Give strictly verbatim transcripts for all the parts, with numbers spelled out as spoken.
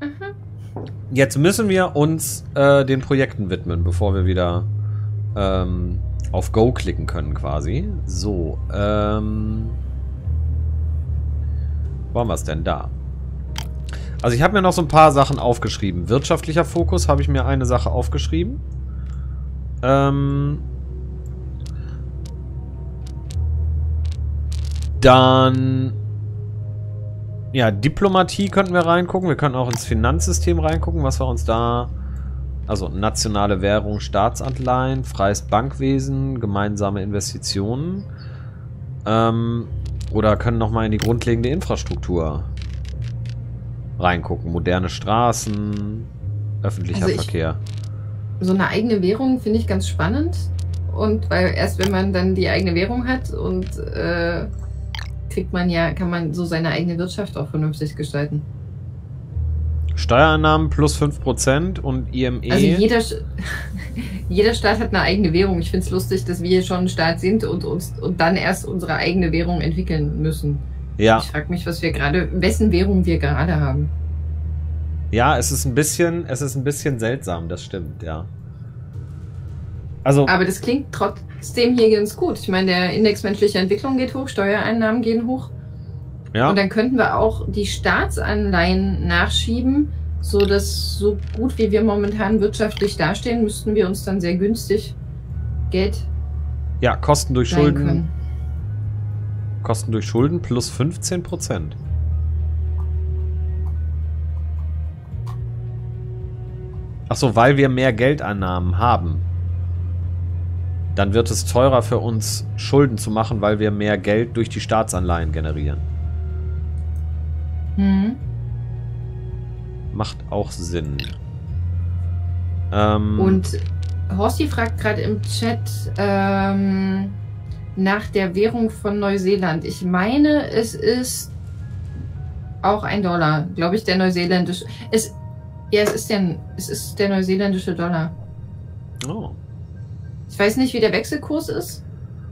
Jetzt müssen wir uns äh, den Projekten widmen, bevor wir wieder ähm, auf Go klicken können quasi. So, ähm... wo haben wir es denn da? Also ich habe mir noch so ein paar Sachen aufgeschrieben. Wirtschaftlicher Fokus habe ich mir eine Sache aufgeschrieben. Ähm... Dann... Ja, Diplomatie könnten wir reingucken. Wir können auch ins Finanzsystem reingucken, was wir uns da... Also nationale Währung, Staatsanleihen, freies Bankwesen, gemeinsame Investitionen. Ähm, oder können nochmal in die grundlegende Infrastruktur reingucken. Moderne Straßen, öffentlicher Also ich- Verkehr. So eine eigene Währung finde ich ganz spannend. Und weil erst wenn man dann die eigene Währung hat und äh, kriegt man ja, kann man so seine eigene Wirtschaft auch vernünftig gestalten. Steuereinnahmen plus fünf Prozent und I M E. Also jeder, jeder Staat hat eine eigene Währung. Ich finde es lustig, dass wir hier schon ein Staat sind und uns und dann erst unsere eigene Währung entwickeln müssen. Ja. Ich frage mich, was wir gerade, wessen Währung wir gerade haben. Ja, es ist ein bisschen, es ist ein bisschen seltsam, das stimmt, ja. Also, Aber das klingt trotzdem hier ganz gut. Ich meine, der Index menschlicher Entwicklung geht hoch, Steuereinnahmen gehen hoch. ja. Und dann könnten wir auch die Staatsanleihen nachschieben, so dass so gut wie wir momentan wirtschaftlich dastehen, müssten wir uns dann sehr günstig Geld Ja, Kosten durch leihen Schulden. können. Kosten durch Schulden plus fünfzehn Prozent. Ach so, weil wir mehr Geldeinnahmen haben. Dann wird es teurer für uns, Schulden zu machen, weil wir mehr Geld durch die Staatsanleihen generieren. Mhm. Macht auch Sinn. Ähm, Und Horsti fragt gerade im Chat ähm, nach der Währung von Neuseeland. Ich meine, es ist auch ein Dollar, glaube ich, der neuseeländische. Es, ja, es ist, der, es ist der neuseeländische Dollar. oh. Ich weiß nicht, wie der Wechselkurs ist.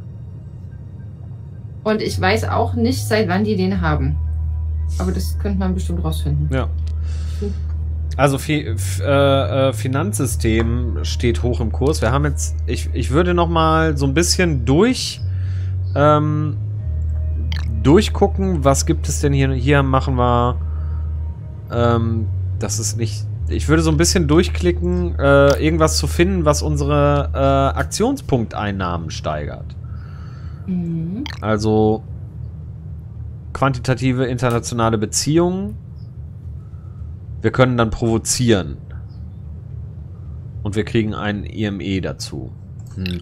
Und ich weiß auch nicht, seit wann die den haben. Aber das könnte man bestimmt rausfinden. Ja. Also fi f äh, äh, Finanzsystem steht hoch im Kurs. Wir haben jetzt, ich, ich würde noch mal so ein bisschen durch ähm, durchgucken, was gibt es denn hier? Hier machen wir ähm, das ist nicht, ich würde so ein bisschen durchklicken, äh, irgendwas zu finden, was unsere äh, Aktionspunkteinnahmen steigert. Mhm. Also quantitative internationale Beziehungen. Wir können dann provozieren. Und wir kriegen einen I M E dazu. Hm.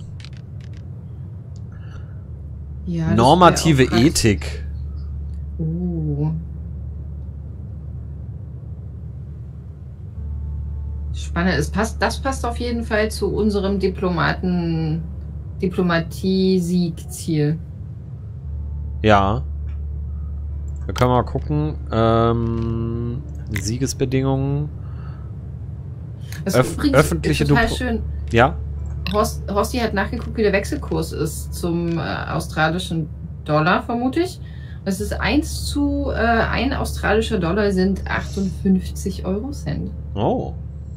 Ja, das Normative wär auch krass. Ethik. Oh. Spannend. Es passt, das passt auf jeden Fall zu unserem Diplomaten, Diplomatie-Sieg-Ziel. Ja. Wir können mal gucken. Ähm, Siegesbedingungen. Das Öff ist übrigens öffentliche total Duplo- schön. Ja. Horst, Horsti hat nachgeguckt, wie der Wechselkurs ist zum äh, australischen Dollar, vermute ich. Das ist eins zu äh, ein australischer Dollar sind achtundfünfzig Euro Cent. Oh.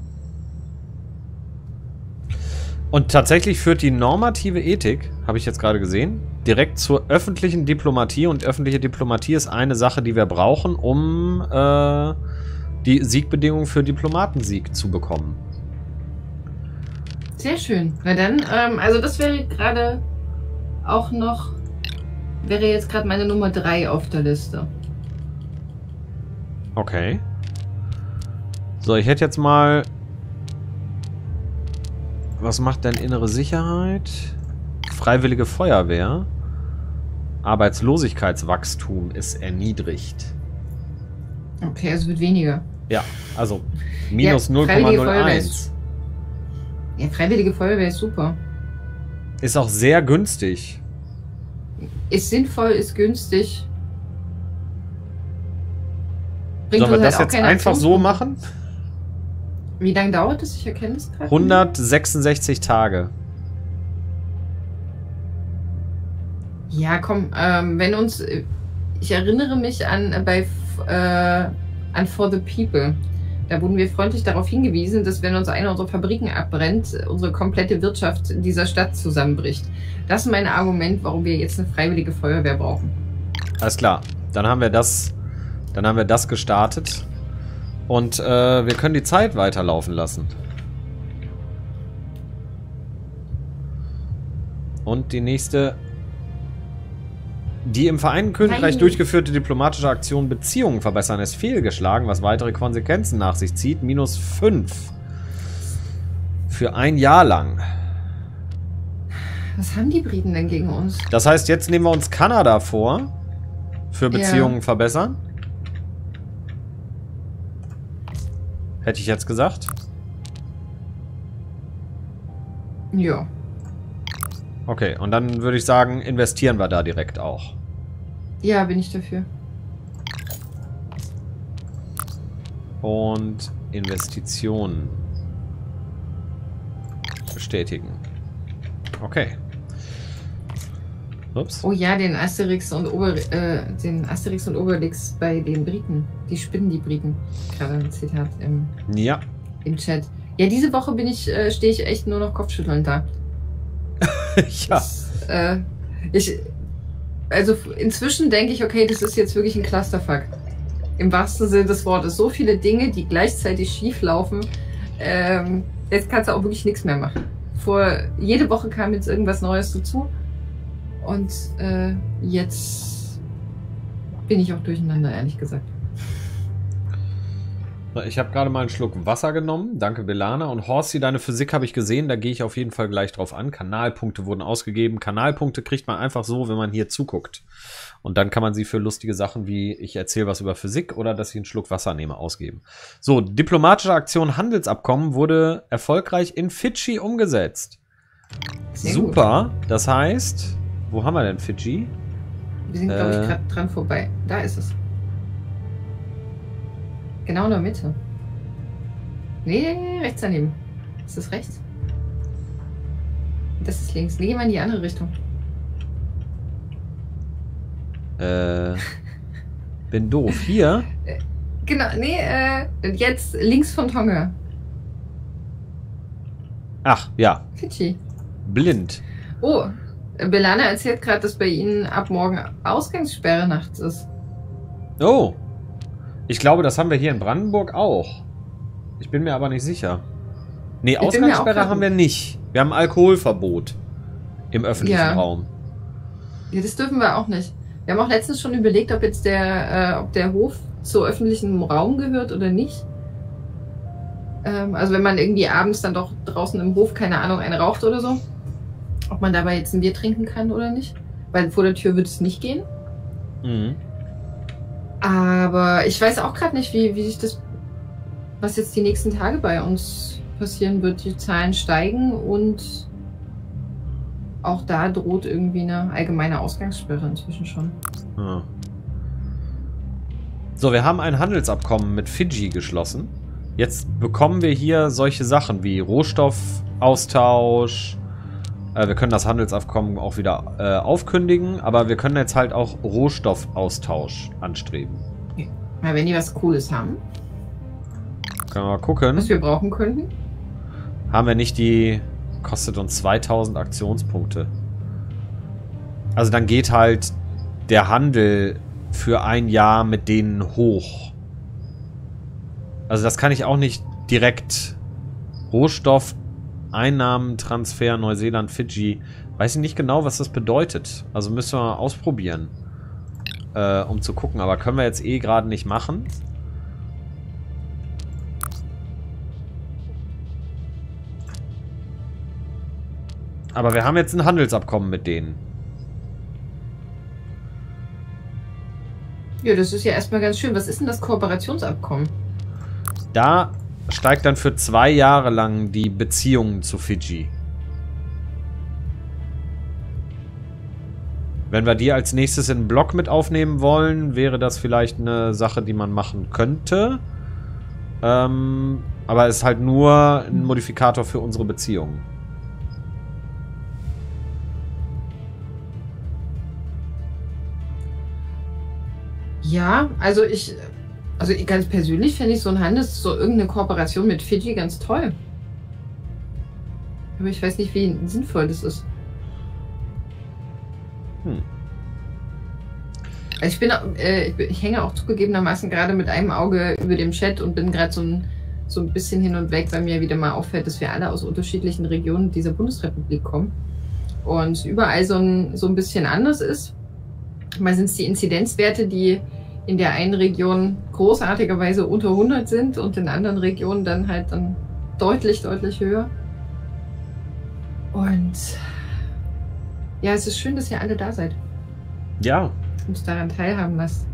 Und tatsächlich führt die normative Ethik, habe ich jetzt gerade gesehen, direkt zur öffentlichen Diplomatie. Und öffentliche Diplomatie ist eine Sache, die wir brauchen, um äh, die Siegbedingungen für Diplomatensieg zu bekommen. Sehr schön. Na dann, ähm, also das wäre gerade auch noch, wäre jetzt gerade meine Nummer drei auf der Liste. Okay. So, ich hätte jetzt mal... Was macht denn innere Sicherheit? Freiwillige Feuerwehr. Arbeitslosigkeitswachstum ist erniedrigt. Okay, es wird weniger. Ja, also minus Ja, null Komma Freiwillige null Feuerwehr eins. ist- Ja, Freiwillige Feuerwehr ist super. Ist auch sehr günstig. Ist sinnvoll, ist günstig. Bringt Sollen wir uns das halt auch jetzt keine einfach so Aktionspunkte. machen? Wie lange dauert das? Ich erkenne das gerade. hundertsechsundsechzig Tage. Ja, komm, ähm, wenn uns, äh, ich erinnere mich an äh, bei äh, an For the People. Da wurden wir freundlich darauf hingewiesen, dass wenn uns eine unserer Fabriken abbrennt, unsere komplette Wirtschaft dieser Stadt zusammenbricht. Das ist mein Argument, warum wir jetzt eine freiwillige Feuerwehr brauchen. Alles klar. Dann haben wir das, dann haben wir das gestartet. Und äh, wir können die Zeit weiterlaufen lassen. Und die nächste... Die im Vereinigten Königreich Nein. durchgeführte diplomatische Aktion Beziehungen verbessern ist fehlgeschlagen, was weitere Konsequenzen nach sich zieht. Minus fünf. Für ein Jahr lang. Was haben die Briten denn gegen uns? Das heißt, jetzt nehmen wir uns Kanada vor. Für Beziehungen Ja. verbessern. Hätte ich jetzt gesagt. Ja. Okay, und dann würde ich sagen, investieren wir da direkt auch. Ja, bin ich dafür. Und Investitionen bestätigen. Okay. Ups. Oh ja, den Asterix und Ober äh, den Asterix und Obelix bei den Briten. Die spinnen die Briten. Gerade ein Zitat im, Ja. im Chat. Ja, diese Woche bin ich, äh, stehe ich echt nur noch kopfschüttelnd da. Ja. Das, äh, ich, also inzwischen denke ich, okay, das ist jetzt wirklich ein Clusterfuck. Im wahrsten Sinne des Wortes. So viele Dinge, die gleichzeitig schief laufen. Ähm, jetzt kannst du auch wirklich nichts mehr machen. Vor jede Woche kam jetzt irgendwas Neues dazu. Und äh, jetzt bin ich auch durcheinander, ehrlich gesagt. Ich habe gerade mal einen Schluck Wasser genommen. Danke, Belana. Und Horsey, deine Physik habe ich gesehen. Da gehe ich auf jeden Fall gleich drauf an. Kanalpunkte wurden ausgegeben. Kanalpunkte kriegt man einfach so, wenn man hier zuguckt. Und dann kann man sie für lustige Sachen wie ich erzähle was über Physik oder dass ich einen Schluck Wasser nehme ausgeben. So, diplomatische Aktion Handelsabkommen wurde erfolgreich in Fidschi umgesetzt. Sehr Super. Das heißt, wo haben wir denn Fidschi? Wir sind, glaube Äh. ich, gerade dran vorbei. Da ist es. Genau in der Mitte. Nee, rechts daneben. Ist das rechts? Das ist links. Nee, geh mal in die andere Richtung. Äh, bin doof. Hier? Genau, nee, äh, jetzt links von Tonga. Ach, ja. Fidschi. Blind. Oh, Belana erzählt gerade, dass bei Ihnen ab morgen Ausgangssperre nachts ist. Oh. Ich glaube, das haben wir hier in Brandenburg auch. Ich bin mir aber nicht sicher. Nee, bin mir auch Ausgangssperre grad- haben wir nicht. Wir haben Alkoholverbot im öffentlichen Ja. Raum. Ja, das dürfen wir auch nicht. Wir haben auch letztens schon überlegt, ob jetzt der, äh, ob der Hof zu öffentlichem Raum gehört oder nicht. Ähm, also wenn man irgendwie abends dann doch draußen im Hof, keine Ahnung, einen raucht oder so. Ob man dabei jetzt ein Bier trinken kann oder nicht. Weil vor der Tür wird es nicht gehen. Mhm. Aber ich weiß auch gerade nicht, wie, wie sich das, was jetzt die nächsten Tage bei uns passieren wird. Die Zahlen steigen und auch da droht irgendwie eine allgemeine Ausgangssperre inzwischen schon. Ja. So, wir haben ein Handelsabkommen mit Fidschi geschlossen. Jetzt bekommen wir hier solche Sachen wie Rohstoffaustausch. Äh, wir können das Handelsabkommen auch wieder äh, aufkündigen, aber wir können jetzt halt auch Rohstoffaustausch anstreben. Mal wenn die was Cooles haben, Können wir mal gucken. was wir brauchen könnten. Haben wir nicht die... Kostet uns zweitausend Aktionspunkte. Also dann geht halt der Handel für ein Jahr mit denen hoch. Also das kann ich auch nicht direkt... Rohstoff, Einnahmentransfer, Neuseeland, Fidschi. Weiß ich nicht genau, was das bedeutet. Also müssen wir mal ausprobieren. Äh, um zu gucken. Aber können wir jetzt eh gerade nicht machen. Aber wir haben jetzt ein Handelsabkommen mit denen. Ja, das ist ja erstmal ganz schön. Was ist denn das Kooperationsabkommen? Da steigt dann für zwei Jahre lang die Beziehungen zu Fidschi. Wenn wir die als nächstes in den Blog mit aufnehmen wollen, wäre das vielleicht eine Sache, die man machen könnte. Ähm, aber es ist halt nur ein Modifikator für unsere Beziehungen. Ja, also ich Also ganz persönlich finde ich so ein Handels, so irgendeine Kooperation mit Fidschi ganz toll. Aber ich weiß nicht, wie sinnvoll das ist. Hm. Also ich bin, äh, ich, bin ich hänge auch zugegebenermaßen gerade mit einem Auge über dem Chat und bin gerade so ein, so ein bisschen hin und weg, weil mir wieder mal auffällt, dass wir alle aus unterschiedlichen Regionen dieser Bundesrepublik kommen. Und überall so ein, so ein bisschen anders ist. Mal sind es die Inzidenzwerte, die in der einen Region großartigerweise unter hundert sind und in anderen Regionen dann halt dann deutlich, deutlich höher. Und ja, es ist schön, dass ihr alle da seid. Ja. Uns daran teilhaben lasst.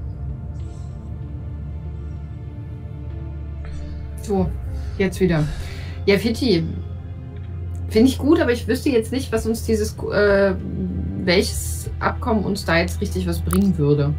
So, jetzt wieder. Ja, Fidschi. Finde ich gut, aber ich wüsste jetzt nicht, was uns dieses, äh, welches Abkommen uns da jetzt richtig was bringen würde.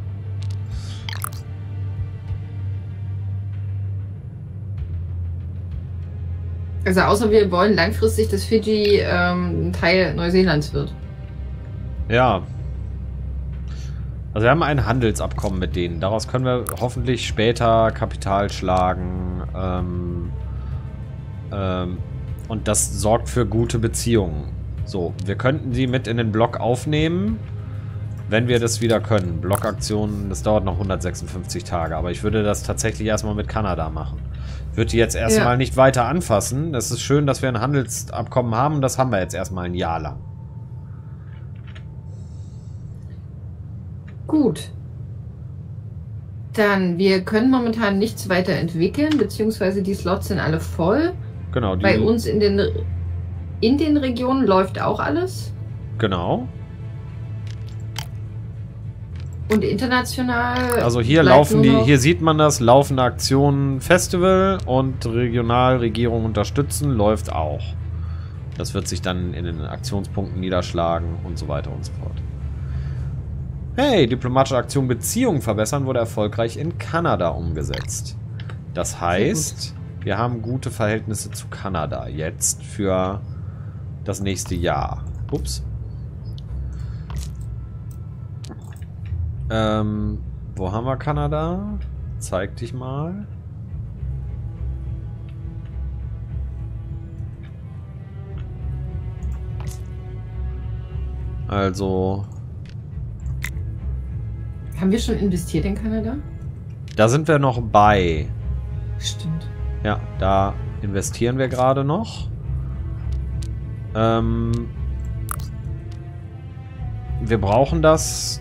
Also außer wir wollen langfristig, dass Fidschi ähm, ein Teil Neuseelands wird. Ja. Also wir haben ein Handelsabkommen mit denen. Daraus können wir hoffentlich später Kapital schlagen. Ähm, ähm, und das sorgt für gute Beziehungen. So, wir könnten sie mit in den Block aufnehmen, wenn wir das wieder können. Blockaktionen, das dauert noch hundertsechsundfünfzig Tage. Aber ich würde das tatsächlich erstmal mit Kanada machen. Ich würde die jetzt erstmal ja. nicht weiter anfassen. Es ist schön, dass wir ein Handelsabkommen haben. Das haben wir jetzt erstmal ein Jahr lang. Gut. Dann, wir können momentan nichts weiter entwickeln, beziehungsweise die Slots sind alle voll. Genau. Die Bei uns in den, in den Regionen läuft auch alles. Genau. Und international. Also hier laufen die, hier sieht man das, laufende Aktionen, Festival und Regionalregierung unterstützen, läuft auch. Das wird sich dann in den Aktionspunkten niederschlagen und so weiter und so fort. Hey, diplomatische Aktion Beziehungen verbessern wurde erfolgreich in Kanada umgesetzt. Das heißt, wir haben gute Verhältnisse zu Kanada jetzt für das nächste Jahr. Ups. Ähm, wo haben wir Kanada? Zeig dich mal. Also... Haben wir schon investiert in Kanada? Da sind wir noch bei. Stimmt. Ja, da investieren wir gerade noch. Ähm, wir brauchen das.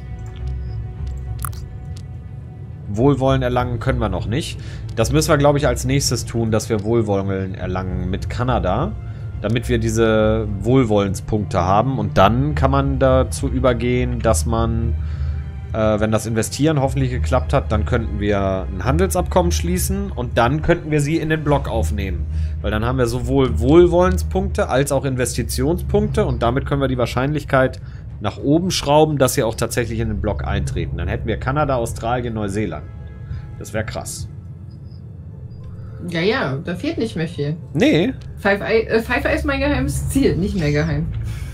Wohlwollen erlangen können wir noch nicht. Das müssen wir, glaube ich, als nächstes tun, dass wir Wohlwollen erlangen mit Kanada, damit wir diese Wohlwollenspunkte haben. Und dann kann man dazu übergehen, dass man, äh, wenn das Investieren hoffentlich geklappt hat, dann könnten wir ein Handelsabkommen schließen und dann könnten wir sie in den Block aufnehmen. Weil dann haben wir sowohl Wohlwollenspunkte als auch Investitionspunkte und damit können wir die Wahrscheinlichkeit nach oben schrauben, dass sie auch tatsächlich in den Block eintreten. Dann hätten wir Kanada, Australien, Neuseeland. Das wäre krass. Ja, ja, da fehlt nicht mehr viel. Nee. Five Eye, äh, Five Eye ist mein geheimes Ziel, nicht mehr geheim.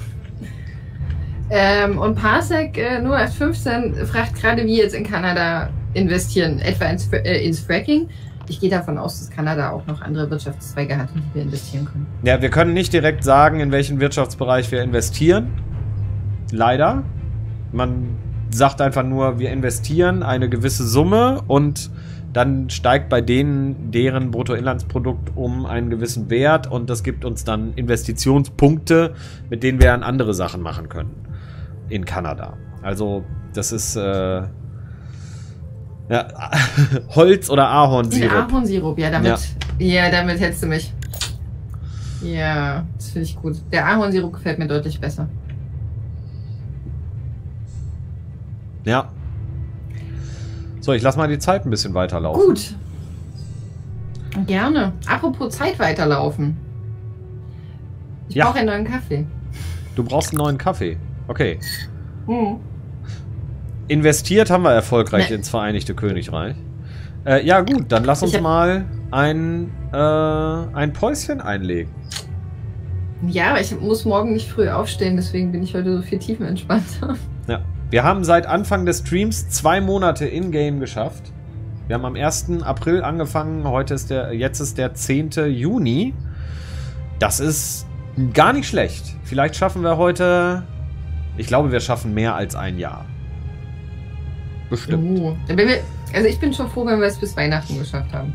ähm, und Parsec äh, nur als fünfzehn fragt gerade, wie jetzt in Kanada investieren, etwa ins, äh, ins Fracking. Ich gehe davon aus, dass Kanada auch noch andere Wirtschaftszweige hat, in die wir investieren können. Ja, wir können nicht direkt sagen, in welchen Wirtschaftsbereich wir investieren. Leider. Man sagt einfach nur, wir investieren eine gewisse Summe und dann steigt bei denen deren Bruttoinlandsprodukt um einen gewissen Wert und das gibt uns dann Investitionspunkte, mit denen wir dann andere Sachen machen können. In Kanada. Also, das ist äh, ja, Holz- oder Ahornsirup. Ahornsirup, ja, damit, ja. ja, damit hättest du mich. Ja, das finde ich gut. Der Ahornsirup gefällt mir deutlich besser. Ja. So, ich lasse mal die Zeit ein bisschen weiterlaufen. Gut. Gerne. Apropos Zeit weiterlaufen. Ich ja. brauche einen neuen Kaffee. Du brauchst einen neuen Kaffee. Okay. Hm. Investiert haben wir erfolgreich nee. ins Vereinigte Königreich. Äh, ja gut, dann lass uns mal ein, äh, ein Päuschen einlegen. Ja, aber ich muss morgen nicht früh aufstehen, deswegen bin ich heute so viel tiefenentspannter. Ja. Wir haben seit Anfang des Streams zwei Monate in-game geschafft. Wir haben am ersten April angefangen, heute ist der, jetzt ist der zehnte Juni. Das ist gar nicht schlecht. Vielleicht schaffen wir heute, ich glaube, wir schaffen mehr als ein Jahr. Bestimmt. Uh, also ich bin schon froh, wenn wir es bis Weihnachten geschafft haben.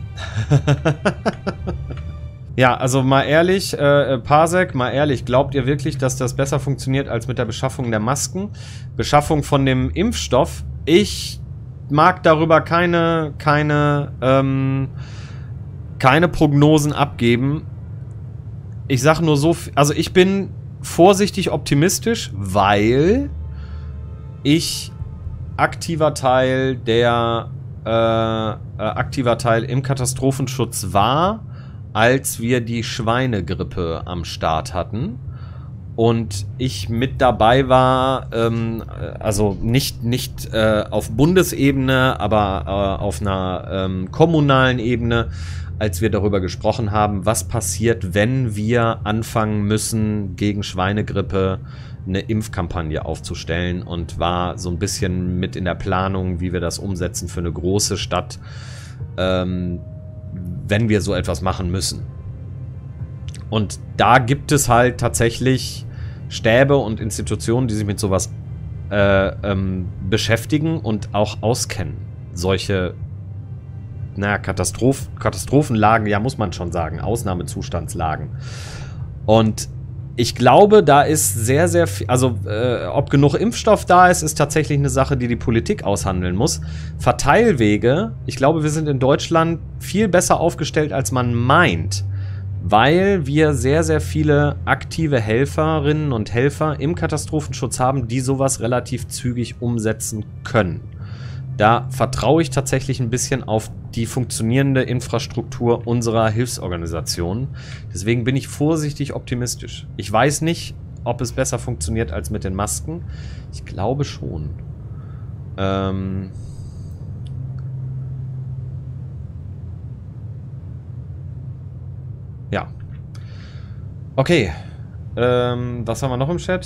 Ja, also mal ehrlich, äh, Parsec, mal ehrlich, glaubt ihr wirklich, dass das besser funktioniert als mit der Beschaffung der Masken? Beschaffung von dem Impfstoff? Ich mag darüber keine, keine, ähm, keine Prognosen abgeben. Ich sage nur so, also ich bin vorsichtig optimistisch, weil ich aktiver Teil der, äh, äh, aktiver Teil im Katastrophenschutz war, als wir die Schweinegrippe am Start hatten. Und ich mit dabei war, ähm, also nicht, nicht äh, auf Bundesebene, aber äh, auf einer ähm, kommunalen Ebene, als wir darüber gesprochen haben, was passiert, wenn wir anfangen müssen, gegen Schweinegrippe eine Impfkampagne aufzustellen, und war so ein bisschen mit in der Planung, wie wir das umsetzen für eine große Stadt, ähm, wenn wir so etwas machen müssen. Und da gibt es halt tatsächlich Stäbe und Institutionen, die sich mit sowas äh, ähm, beschäftigen und auch auskennen. Solche, naja, Katastroph Katastrophenlagen, ja, muss man schon sagen, Ausnahmezustandslagen. Und ich glaube, da ist sehr, sehr viel, also äh, ob genug Impfstoff da ist, ist tatsächlich eine Sache, die die Politik aushandeln muss. Verteilwege, ich glaube, wir sind in Deutschland viel besser aufgestellt, als man meint, weil wir sehr, sehr viele aktive Helferinnen und Helfer im Katastrophenschutz haben, die sowas relativ zügig umsetzen können. Da vertraue ich tatsächlich ein bisschen auf die funktionierende Infrastruktur unserer Hilfsorganisationen. Deswegen bin ich vorsichtig optimistisch. Ich weiß nicht, ob es besser funktioniert als mit den Masken. Ich glaube schon. Ähm... Ja. Okay. Ähm, was haben wir noch im Chat?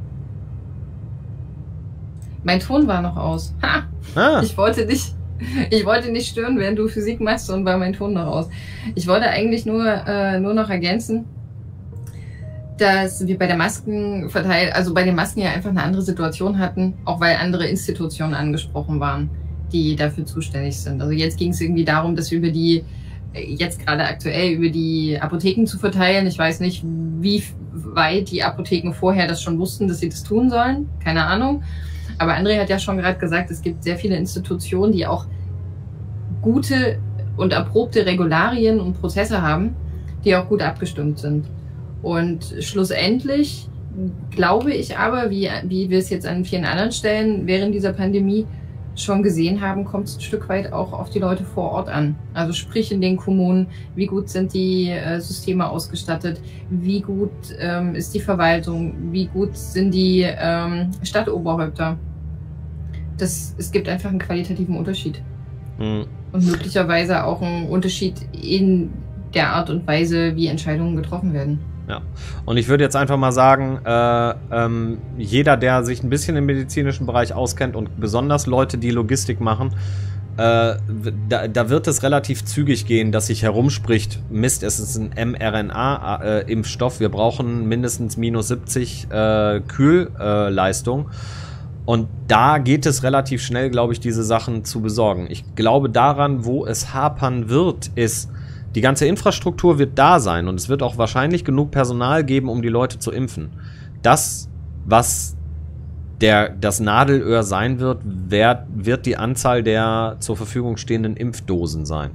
Mein Ton war noch aus. Ha! Ah. Ich wollte dich, ich wollte nicht stören, während du Physik machst, und war mein Ton noch aus. Ich wollte eigentlich nur, äh, nur noch ergänzen, dass wir bei der Maskenverteilung, also bei den Masken ja einfach eine andere Situation hatten, auch weil andere Institutionen angesprochen waren, die dafür zuständig sind. Also jetzt ging es irgendwie darum, dass wir über die jetzt gerade aktuell über die Apotheken zu verteilen. Ich weiß nicht, wie weit die Apotheken vorher das schon wussten, dass sie das tun sollen. Keine Ahnung. Aber André hat ja schon gerade gesagt, es gibt sehr viele Institutionen, die auch gute und erprobte Regularien und Prozesse haben, die auch gut abgestimmt sind. Und schlussendlich glaube ich aber, wie, wie wir es jetzt an vielen anderen Stellen während dieser Pandemie schon gesehen haben, kommt es ein Stück weit auch auf die Leute vor Ort an. Also sprich in den Kommunen, wie gut sind die äh, Systeme ausgestattet, wie gut ähm, ist die Verwaltung, wie gut sind die ähm, Stadtoberhäupter. Das, es gibt einfach einen qualitativen Unterschied. Mhm. Und möglicherweise auch einen Unterschied in der Art und Weise, wie Entscheidungen getroffen werden. Ja, und ich würde jetzt einfach mal sagen, äh, ähm, jeder, der sich ein bisschen im medizinischen Bereich auskennt, und besonders Leute, die Logistik machen, äh, da, da wird es relativ zügig gehen, dass sich herumspricht, Mist, es ist ein mRNA-Impfstoff, wir brauchen mindestens minus siebzig äh, Kühlleistung. Äh, und da geht es relativ schnell, glaube ich, diese Sachen zu besorgen. Ich glaube, daran, wo es hapern wird, ist, die ganze Infrastruktur wird da sein, und es wird auch wahrscheinlich genug Personal geben, um die Leute zu impfen. Das, was der, das Nadelöhr sein wird, wer, wird die Anzahl der zur Verfügung stehenden Impfdosen sein.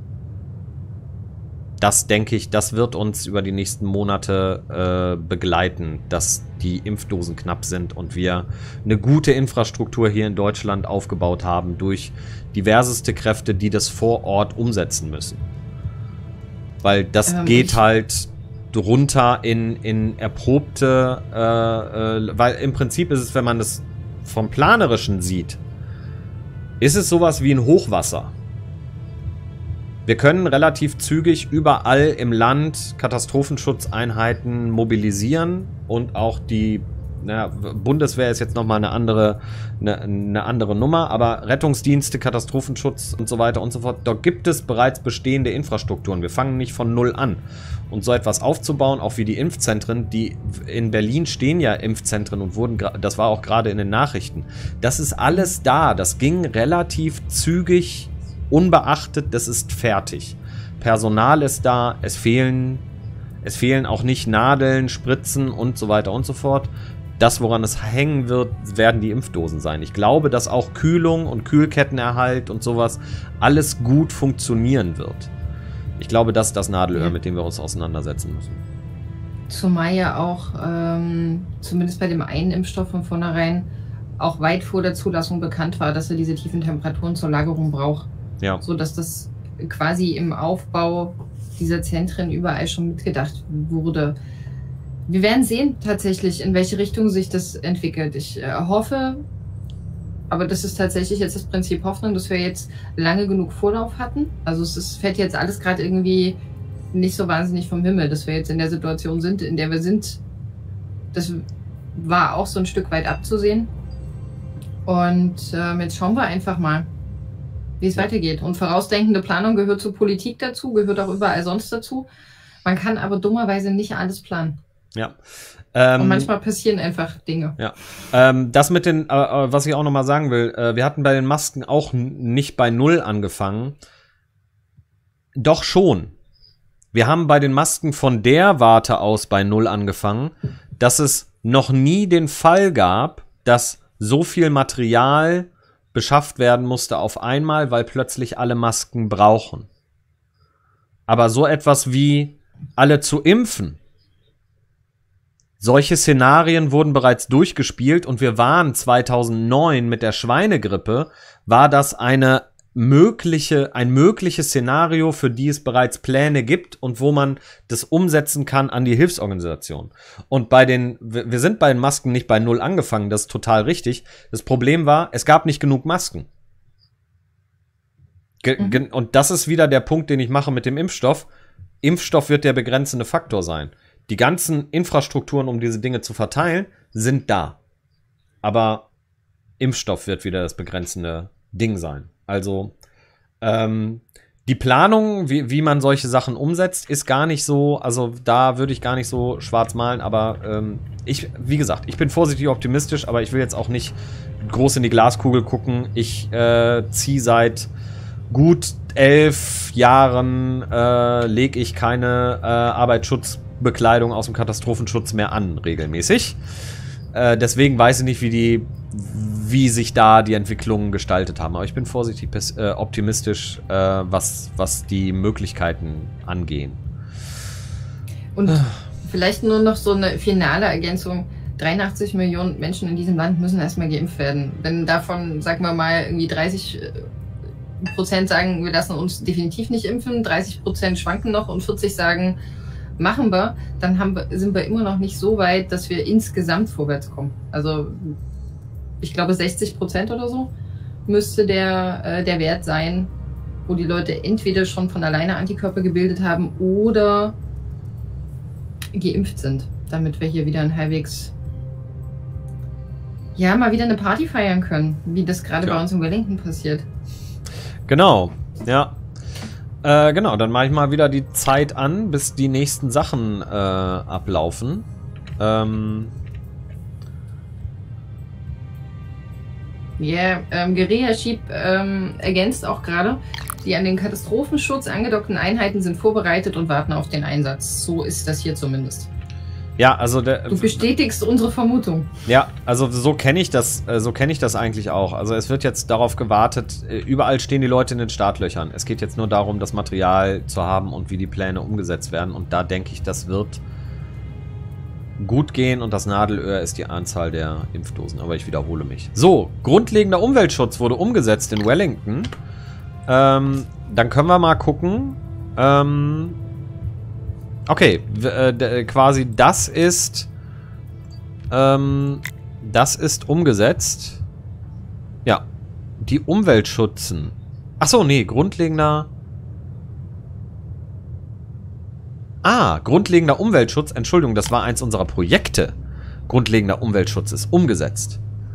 Das, denke ich, das wird uns über die nächsten Monate äh, begleiten, dass die Impfdosen knapp sind und wir eine gute Infrastruktur hier in Deutschland aufgebaut haben durch diverseste Kräfte, die das vor Ort umsetzen müssen. Weil das ähm, geht halt runter in, in erprobte, äh, äh, weil im Prinzip ist es, wenn man das vom Planerischen sieht, ist es sowas wie ein Hochwasser. Wir können relativ zügig überall im Land Katastrophenschutzeinheiten mobilisieren und auch die na, Bundeswehr ist jetzt nochmal eine andere, eine, eine andere Nummer, aber Rettungsdienste, Katastrophenschutz und so weiter und so fort, dort gibt es bereits bestehende Infrastrukturen. Wir fangen nicht von null an. Und so etwas aufzubauen, auch wie die Impfzentren, die in Berlin stehen ja Impfzentren und wurden, das war auch gerade in den Nachrichten. Das ist alles da, das ging relativ zügig, unbeachtet, das ist fertig. Personal ist da, es fehlen, es fehlen auch nicht Nadeln, Spritzen und so weiter und so fort. Das, woran es hängen wird, werden die Impfdosen sein. Ich glaube, dass auch Kühlung und Kühlkettenerhalt und sowas alles gut funktionieren wird. Ich glaube, das ist das Nadelöhr, ja, mit dem wir uns auseinandersetzen müssen. Zumal ja auch, ähm, zumindest bei dem einen Impfstoff von vornherein, auch weit vor der Zulassung bekannt war, dass er diese tiefen Temperaturen zur Lagerung braucht. Ja. So dass das quasi im Aufbau dieser Zentren überall schon mitgedacht wurde. Wir werden sehen tatsächlich, in welche Richtung sich das entwickelt. Ich äh, hoffe, aber das ist tatsächlich jetzt das Prinzip Hoffnung, dass wir jetzt lange genug Vorlauf hatten. Also es ist, fällt jetzt alles gerade irgendwie nicht so wahnsinnig vom Himmel, dass wir jetzt in der Situation sind, in der wir sind. Das war auch so ein Stück weit abzusehen. Und äh, jetzt schauen wir einfach mal, wie es weitergeht. Und vorausdenkende Planung gehört zur Politik dazu, gehört auch überall sonst dazu. Man kann aber dummerweise nicht alles planen. Ja. Ähm, und manchmal passieren einfach Dinge. Ja. Ähm, das mit den, äh, was ich auch nochmal sagen will, äh, wir hatten bei den Masken auch nicht bei Null angefangen. Doch schon. Wir haben bei den Masken von der Warte aus bei Null angefangen, dass es noch nie den Fall gab, dass so viel Material beschafft werden musste auf einmal, weil plötzlich alle Masken brauchen. Aber so etwas wie alle zu impfen, solche Szenarien wurden bereits durchgespielt und wir waren zweitausendneun mit der Schweinegrippe, war das eine mögliche, ein mögliches Szenario, für die es bereits Pläne gibt und wo man das umsetzen kann an die Hilfsorganisation. Und bei den, wir sind bei den Masken nicht bei Null angefangen, das ist total richtig. Das Problem war, es gab nicht genug Masken. Ge mhm. Und das ist wieder der Punkt, den ich mache mit dem Impfstoff. Impfstoff wird der begrenzende Faktor sein. Die ganzen Infrastrukturen, um diese Dinge zu verteilen, sind da. Aber Impfstoff wird wieder das begrenzende Ding sein. Also ähm, die Planung, wie, wie man solche Sachen umsetzt, ist gar nicht so, also da würde ich gar nicht so schwarz malen, aber ähm, ich, wie gesagt, ich bin vorsichtig optimistisch, aber ich will jetzt auch nicht groß in die Glaskugel gucken. Ich äh, ziehe seit gut elf Jahren, äh, lege ich keine äh, Arbeitsschutzbekleidung aus dem Katastrophenschutz mehr an, regelmäßig. Äh, deswegen weiß ich nicht, wie die, wie sich da die Entwicklungen gestaltet haben. Aber ich bin vorsichtig äh, optimistisch, äh, was, was die Möglichkeiten angehen. Und vielleicht nur noch so eine finale Ergänzung. dreiundachtzig Millionen Menschen in diesem Land müssen erstmal geimpft werden. Wenn davon, sagen wir mal, irgendwie dreißig Prozent sagen, wir lassen uns definitiv nicht impfen, dreißig Prozent schwanken noch und vierzig sagen, machen wir, dann haben wir, sind wir immer noch nicht so weit, dass wir insgesamt vorwärts kommen. Also ich glaube sechzig Prozent oder so müsste der, äh, der Wert sein, wo die Leute entweder schon von alleine Antikörper gebildet haben oder geimpft sind, damit wir hier wieder ein halbwegs, ja, mal wieder eine Party feiern können, wie das gerade ja. bei uns in Wellington passiert. Genau, ja. Äh, genau, dann mache ich mal wieder die Zeit an, bis die nächsten Sachen äh, ablaufen. Ähm. Ja, yeah, ähm, Guerilla Sheep ähm, ergänzt auch gerade, die an den Katastrophenschutz angedockten Einheiten sind vorbereitet und warten auf den Einsatz. So ist das hier zumindest. Ja, also der, du bestätigst unsere Vermutung. Ja, also so kenne ich das, so kenne ich das eigentlich auch. Also es wird jetzt darauf gewartet, überall stehen die Leute in den Startlöchern. Es geht jetzt nur darum, das Material zu haben und wie die Pläne umgesetzt werden. Und da denke ich, das wird gut gehen und das Nadelöhr ist die Anzahl der Impfdosen. Aber ich wiederhole mich. So, grundlegender Umweltschutz wurde umgesetzt in Wellington. Ähm, dann können wir mal gucken. Ähm... Okay, äh, quasi das ist ähm, das ist umgesetzt. Ja, die Umweltschützen. Achso, nee, grundlegender Ah, grundlegender Umweltschutz. Entschuldigung, das war eins unserer Projekte. grundlegender Umweltschutz ist. Umgesetzt.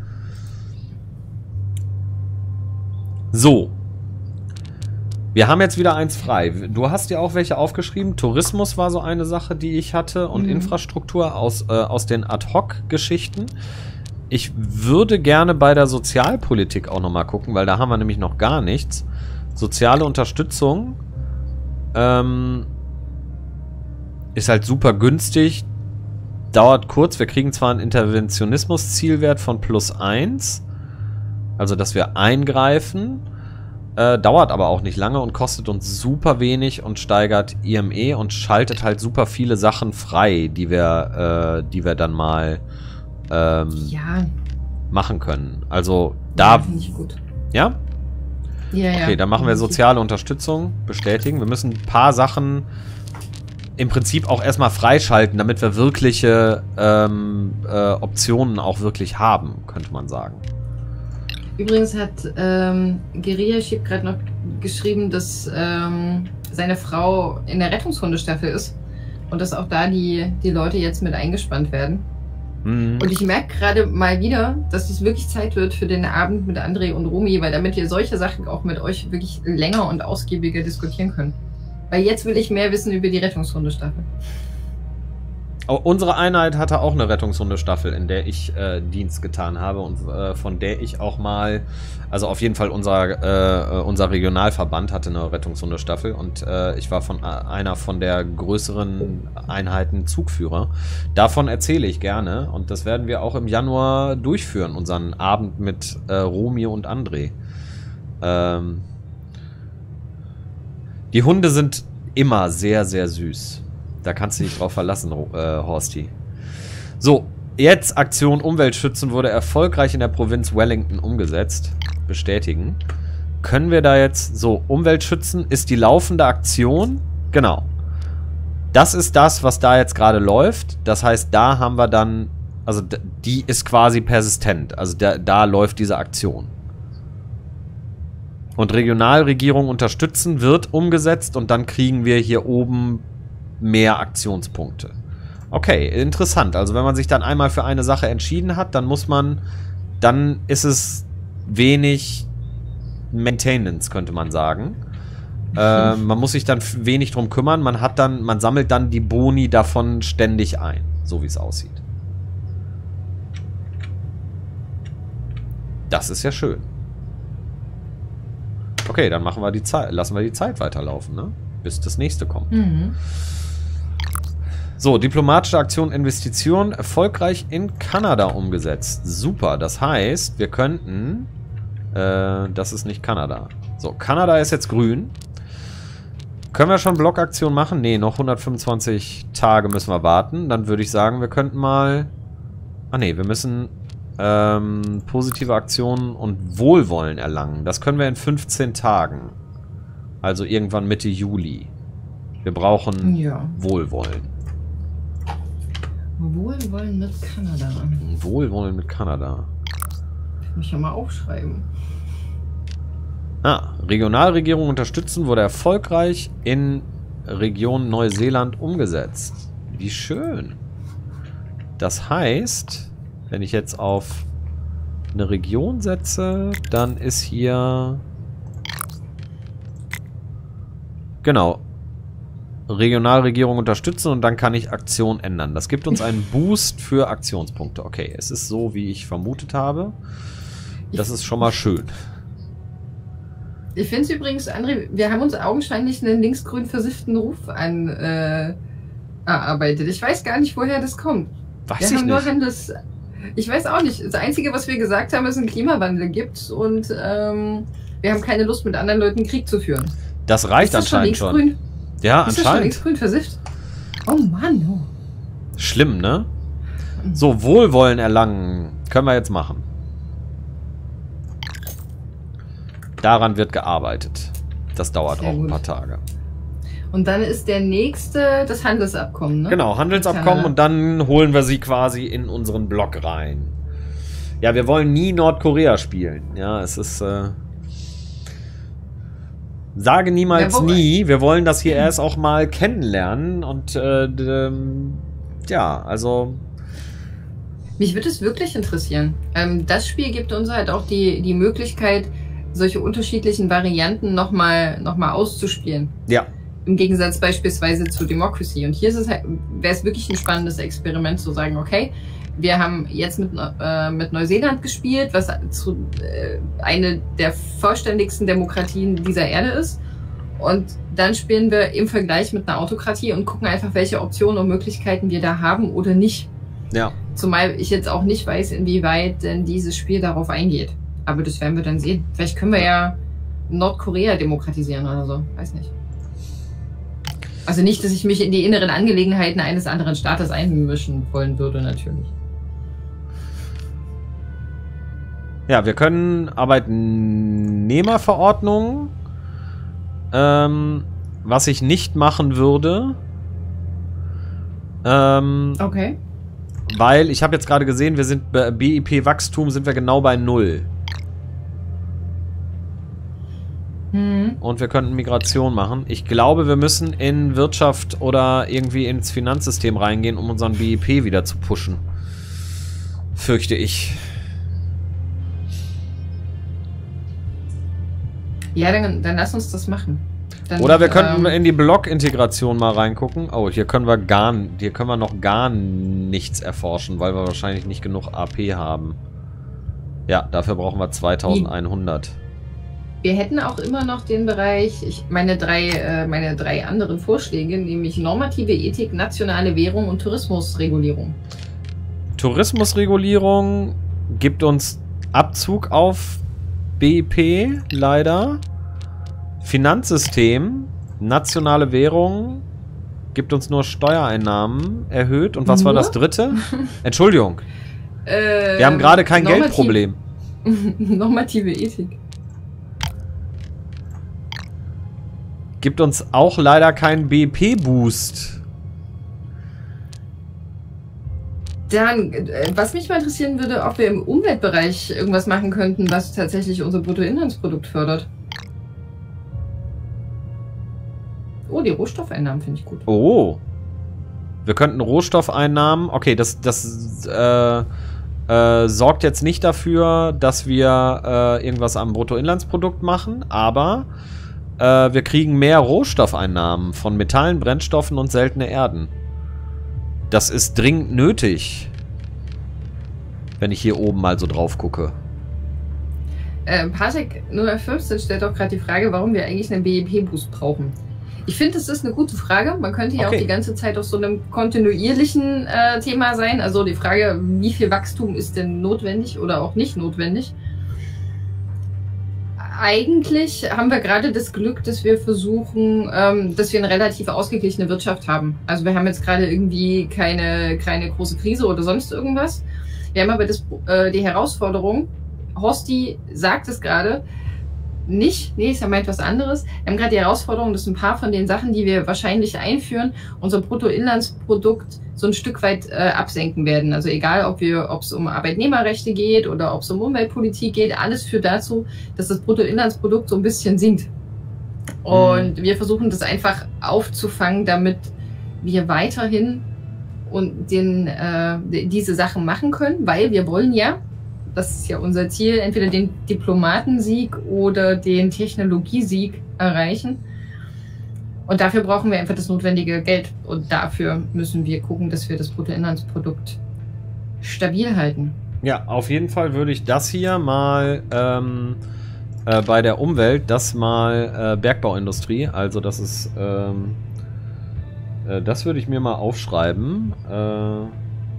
So. Wir haben jetzt wieder eins frei. Du hast dir auch welche aufgeschrieben. Tourismus war so eine Sache, die ich hatte. Und mhm. Infrastruktur aus, äh, aus den Ad-Hoc-Geschichten. Ich würde gerne bei der Sozialpolitik auch nochmal gucken, weil da haben wir nämlich noch gar nichts. Soziale Unterstützung ähm, ist halt super günstig. Dauert kurz. Wir kriegen zwar einen Interventionismus-Zielwert von plus eins. Also, dass wir eingreifen. Äh, dauert aber auch nicht lange und kostet uns super wenig und steigert I M E und schaltet halt super viele Sachen frei, die wir, äh, die wir dann mal ähm, ja. machen können. Also da... Ja, finde ich gut. Ja? Ja, ja. Okay, dann machen wir soziale Unterstützung. Bestätigen. Wir müssen ein paar Sachen im Prinzip auch erstmal freischalten, damit wir wirkliche ähm, äh, Optionen auch wirklich haben, könnte man sagen. Übrigens hat ähm, Guerilla Sheep gerade noch geschrieben, dass ähm, seine Frau in der Rettungshundestaffel ist und dass auch da die, die Leute jetzt mit eingespannt werden. Mhm. Und ich merke gerade mal wieder, dass es wirklich Zeit wird für den Abend mit André und Romy, weil damit wir solche Sachen auch mit euch wirklich länger und ausgiebiger diskutieren können. Weil jetzt will ich mehr wissen über die Rettungshundestaffel. Oh, unsere Einheit hatte auch eine Rettungshundestaffel, in der ich äh, Dienst getan habe und äh, von der ich auch mal, also auf jeden Fall unser, äh, unser Regionalverband hatte eine Rettungshundestaffel und äh, ich war von äh, einer von der größeren Einheiten Zugführer. Davon erzähle ich gerne und das werden wir auch im Januar durchführen, unseren Abend mit äh, Romy und André. Ähm, die Hunde sind immer sehr, sehr süß. Da kannst du dich drauf verlassen, äh, Horsti. So, jetzt Aktion Umweltschützen wurde erfolgreich in der Provinz Wellington umgesetzt. Bestätigen. Können wir da jetzt... So, Umweltschützen ist die laufende Aktion. Genau. Das ist das, was da jetzt gerade läuft. Das heißt, da haben wir dann... Also, die ist quasi persistent. Also, da, da läuft diese Aktion. Und Regionalregierung unterstützen wird umgesetzt und dann kriegen wir hier oben... mehr Aktionspunkte. Okay, interessant. Also wenn man sich dann einmal für eine Sache entschieden hat, dann muss man, dann ist es wenig Maintenance, könnte man sagen. äh, man muss sich dann wenig drum kümmern. Man hat dann, man sammelt dann die Boni davon ständig ein, so wie es aussieht. Das ist ja schön. Okay, dann machen wir die Zeit, lassen wir die Zeit weiterlaufen, ne? Bis das nächste kommt. Mhm. So, diplomatische Aktion Investition erfolgreich in Kanada umgesetzt. Super, das heißt, wir könnten... Äh, das ist nicht Kanada. So, Kanada ist jetzt grün. Können wir schon Blockaktion machen? Ne, noch hundertfünfundzwanzig Tage müssen wir warten. Dann würde ich sagen, wir könnten mal... Ah ne, wir müssen ähm, positive Aktionen und Wohlwollen erlangen. Das können wir in fünfzehn Tagen. Also irgendwann Mitte Juli. Wir brauchen ja. Wohlwollen. Wohlwollen mit Kanada. Wohlwollen mit Kanada. Ich muss ja mal aufschreiben. Ah, Regionalregierung unterstützen wurde erfolgreich in Region Neuseeland umgesetzt. Wie schön. Das heißt, wenn ich jetzt auf eine Region setze, dann ist hier... Genau. Regionalregierung unterstützen und dann kann ich Aktion ändern. Das gibt uns einen Boost für Aktionspunkte. Okay, es ist so, wie ich vermutet habe. Das ist schon mal schön. Ich finde es übrigens, André, wir haben uns augenscheinlich einen linksgrün versifften Ruf an äh, erarbeitet. Ich weiß gar nicht, woher das kommt. Weiß wir ich haben nicht. Nur Handels ich weiß auch nicht. Das Einzige, was wir gesagt haben, ist, dass es einen Klimawandel gibt und ähm, wir haben keine Lust, mit anderen Leuten Krieg zu führen. Das reicht ist das anscheinend schon. schon. Ja, ist anscheinend. Das schon linksgrün versifft? Oh Mann. Oh. Schlimm, ne? So, Wohlwollen erlangen. Können wir jetzt machen. Daran wird gearbeitet. Das dauert Sehr auch ein gut. paar Tage. Und dann ist der nächste das Handelsabkommen, ne? Genau, Handelsabkommen und dann holen wir sie quasi in unseren Block rein. Ja, wir wollen nie Nordkorea spielen. Ja, es ist... Äh Sage niemals ja, nie. Wir wollen das hier erst auch mal kennenlernen. Und äh, ja, also Mich würde es wirklich interessieren. Ähm, das Spiel gibt uns halt auch die, die Möglichkeit, solche unterschiedlichen Varianten nochmal noch mal auszuspielen. Ja. Im Gegensatz beispielsweise zu Democracy. Und hier ist es halt, wäre es wirklich ein spannendes Experiment zu sagen, okay, wir haben jetzt mit, äh, mit Neuseeland gespielt, was zu, äh, eine der vollständigsten Demokratien dieser Erde ist. Und dann spielen wir im Vergleich mit einer Autokratie und gucken einfach, welche Optionen und Möglichkeiten wir da haben oder nicht. Ja. Zumal ich jetzt auch nicht weiß, inwieweit denn dieses Spiel darauf eingeht. Aber das werden wir dann sehen. Vielleicht können wir ja Nordkorea demokratisieren oder so. Weiß nicht. Also nicht, dass ich mich in die inneren Angelegenheiten eines anderen Staates einmischen wollen würde, natürlich. Ja, wir können Arbeitnehmerverordnungen, ähm, was ich nicht machen würde. Ähm, okay. Weil, ich habe jetzt gerade gesehen, wir sind bei B I P-Wachstum sind wir genau bei null. Hm. Und wir könnten Migration machen. Ich glaube, wir müssen in Wirtschaft oder irgendwie ins Finanzsystem reingehen, um unseren B I P wieder zu pushen. Fürchte ich. Ja, dann, dann lass uns das machen. Dann, Oder wir könnten ähm, in die Block-Integration mal reingucken. Oh, hier können wir gar, hier können wir noch gar nichts erforschen, weil wir wahrscheinlich nicht genug A P haben. Ja, dafür brauchen wir zweitausendeinhundert. Wir hätten auch immer noch den Bereich, ich, meine, drei, äh, meine drei anderen Vorschläge, nämlich normative Ethik, nationale Währung und Tourismusregulierung. Tourismusregulierung gibt uns Abzug auf B I P, leider. Finanzsystem, nationale Währung, gibt uns nur Steuereinnahmen erhöht. Und was nur? war das dritte? Entschuldigung. Äh, Wir haben gerade kein normativ Geldproblem. Normative Ethik. Gibt uns auch leider keinen B I P-Boost. Dann, äh, was mich mal interessieren würde, ob wir im Umweltbereich irgendwas machen könnten, was tatsächlich unser Bruttoinlandsprodukt fördert. Oh, die Rohstoffeinnahmen finde ich gut. Oh. Wir könnten Rohstoffeinnahmen... Okay, das, das äh, äh, sorgt jetzt nicht dafür, dass wir äh, irgendwas am Bruttoinlandsprodukt machen, aber äh, wir kriegen mehr Rohstoffeinnahmen von Metallen, Brennstoffen und seltene Erden. Das ist dringend nötig, wenn ich hier oben mal so drauf gucke. Äh, Patek null fünfzehn stellt auch gerade die Frage, warum wir eigentlich einen B I P-Boost brauchen. Ich finde, das ist eine gute Frage. Man könnte ja Okay. auch die ganze Zeit auf so einem kontinuierlichen äh, Thema sein. Also die Frage, wie viel Wachstum ist denn notwendig oder auch nicht notwendig? Eigentlich haben wir gerade das Glück, dass wir versuchen, ähm, dass wir eine relativ ausgeglichene Wirtschaft haben. Also wir haben jetzt gerade irgendwie keine, keine große Krise oder sonst irgendwas. Wir haben aber das, äh, die Herausforderung, Horsti sagt es gerade, nicht, nee, er meint was anderes. Wir haben gerade die Herausforderung, dass ein paar von den Sachen, die wir wahrscheinlich einführen, unser Bruttoinlandsprodukt so ein Stück weit äh, absenken werden. Also egal, ob wir, ob es um Arbeitnehmerrechte geht oder ob es um Umweltpolitik geht, alles führt dazu, dass das Bruttoinlandsprodukt so ein bisschen sinkt. Und mhm. wir versuchen das einfach aufzufangen, damit wir weiterhin und den, äh, diese Sachen machen können, weil wir wollen ja, das ist ja unser Ziel, entweder den Diplomatensieg oder den Technologiesieg erreichen. Und dafür brauchen wir einfach das notwendige Geld. Und dafür müssen wir gucken, dass wir das Bruttoinlandsprodukt stabil halten. Ja, auf jeden Fall würde ich das hier mal ähm, äh, bei der Umwelt, das mal äh, Bergbauindustrie, also das ist, ähm, äh, das würde ich mir mal aufschreiben. Äh,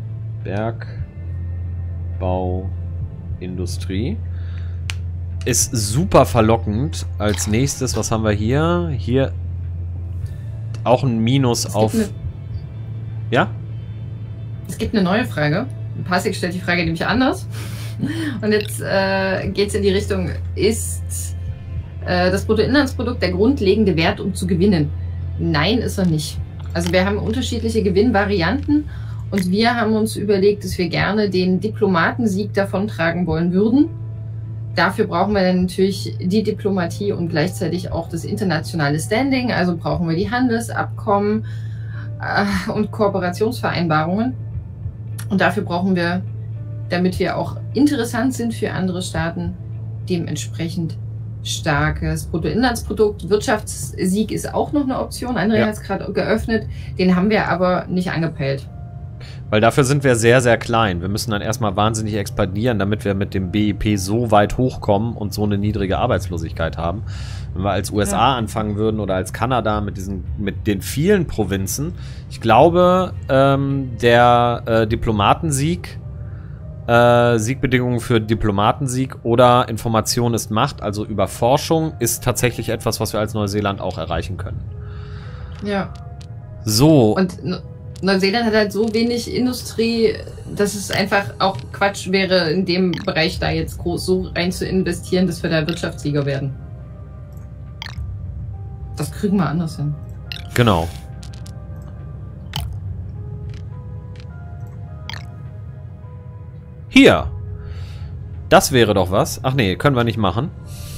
Bergbau Industrie. Ist super verlockend. Als nächstes, was haben wir hier? Hier auch ein Minus auf... Eine, ja? Es gibt eine neue Frage. Passig stellt die Frage nämlich anders. Und jetzt äh, geht es in die Richtung, ist äh, das Bruttoinlandsprodukt der grundlegende Wert, um zu gewinnen? Nein, ist er nicht. Also wir haben unterschiedliche Gewinnvarianten. Und wir haben uns überlegt, dass wir gerne den Diplomatensieg davontragen wollen würden. Dafür brauchen wir dann natürlich die Diplomatie und gleichzeitig auch das internationale Standing. Also brauchen wir die Handelsabkommen äh, und Kooperationsvereinbarungen. Und dafür brauchen wir damit wir auch interessant sind für andere Staaten. Dementsprechend starkes Bruttoinlandsprodukt. Wirtschaftssieg ist auch noch eine Option. Andrea Ja. hat es gerade geöffnet. Den haben wir aber nicht angepeilt. Weil dafür sind wir sehr, sehr klein. Wir müssen dann erstmal wahnsinnig expandieren, damit wir mit dem B I P so weit hochkommen und so eine niedrige Arbeitslosigkeit haben. Wenn wir als U S A Ja. anfangen würden oder als Kanada mit diesen, mit den vielen Provinzen, ich glaube, ähm, der äh, Diplomatensieg, äh, Siegbedingungen für Diplomatensieg oder Information ist Macht, also über Forschung, ist tatsächlich etwas, was wir als Neuseeland auch erreichen können. Ja. So. Und Ne- Neuseeland hat halt so wenig Industrie, dass es einfach auch Quatsch wäre, in dem Bereich da jetzt groß so rein zu investieren, dass wir da Wirtschaftssieger werden. Das kriegen wir anders hin. Genau. Hier. Das wäre doch was. Ach nee, können wir nicht machen.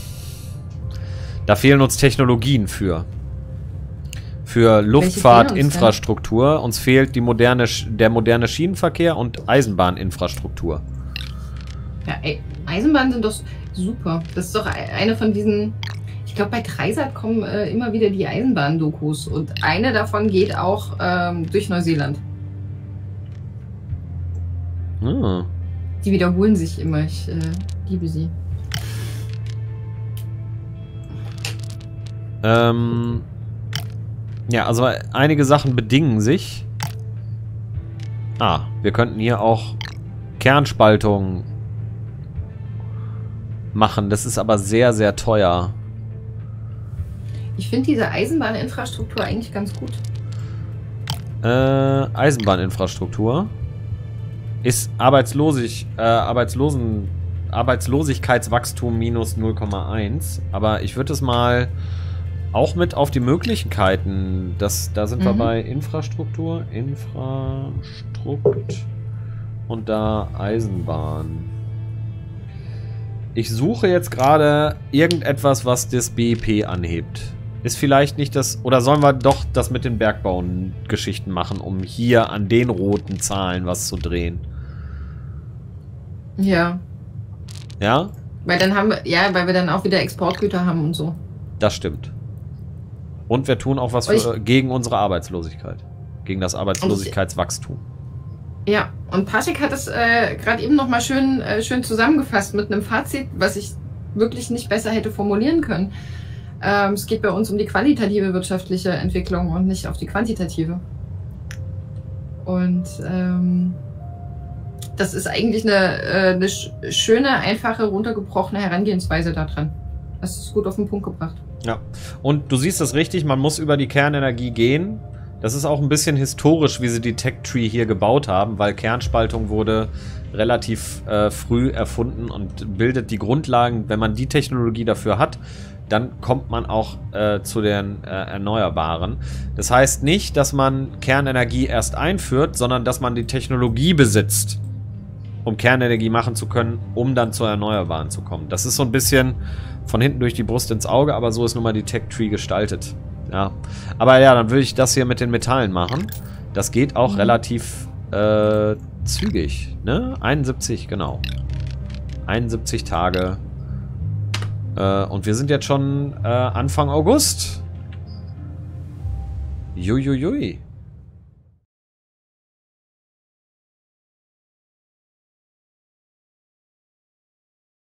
Da fehlen uns Technologien für. Für Luftfahrtinfrastruktur. Uns fehlt die moderne, Sch- der moderne Schienenverkehr und Eisenbahninfrastruktur. Ja, ey, Eisenbahnen sind doch super. Das ist doch e- eine von diesen. Ich glaube, bei Dreisat kommen äh, immer wieder die Eisenbahn-Dokus und eine davon geht auch ähm, durch Neuseeland. Hm. Die wiederholen sich immer. Ich äh, liebe sie. Ähm, ja, also einige Sachen bedingen sich. Ah, wir könnten hier auch Kernspaltung machen. Das ist aber sehr, sehr teuer. Ich finde diese Eisenbahninfrastruktur eigentlich ganz gut. Äh, Eisenbahninfrastruktur ist arbeitslosig, äh, Arbeitslosen, Arbeitslosigkeitswachstum minus null Komma eins. Aber ich würde es mal auch mit auf die Möglichkeiten, das, da sind wir Mhm. bei Infrastruktur, Infrastrukt und da Eisenbahn. Ich suche jetzt gerade irgendetwas, was das B I P anhebt. Ist vielleicht nicht das, oder sollen wir doch das mit den Bergbaugeschichten machen, um hier an den roten Zahlen was zu drehen? Ja. Ja, Weil dann haben wir, ja, weil wir dann auch wieder Exportgüter haben und so. das stimmt. Und wir tun auch was Und für, gegen unsere Arbeitslosigkeit. Gegen das Arbeitslosigkeitswachstum. Ja, und Paschek hat es äh, gerade eben nochmal schön, äh, schön zusammengefasst mit einem Fazit, was ich wirklich nicht besser hätte formulieren können. Ähm, es geht bei uns um die qualitative wirtschaftliche Entwicklung und nicht auf die quantitative. Und ähm, das ist eigentlich eine, äh, eine sch schöne, einfache, runtergebrochene Herangehensweise daran. Das ist gut auf den Punkt gebracht. Ja, und du siehst das richtig, man muss über die Kernenergie gehen. Das ist auch ein bisschen historisch, wie sie die Tech-Tree hier gebaut haben, weil Kernspaltung wurde relativ äh, früh erfunden und bildet die Grundlagen. Wenn man die Technologie dafür hat, dann kommt man auch äh, zu den äh, Erneuerbaren. Das heißt nicht, dass man Kernenergie erst einführt, sondern dass man die Technologie besitzt, um Kernenergie machen zu können, um dann zu Erneuerbaren zu kommen. Das ist so ein bisschen von hinten durch die Brust ins Auge, aber so ist nun mal die Tech-Tree gestaltet. Ja. Aber ja, dann würde ich das hier mit den Metallen machen. Das geht auch Mhm. relativ äh, zügig. Ne? einundsiebzig, genau. einundsiebzig Tage. Äh, und wir sind jetzt schon äh, Anfang August. Juiuiui.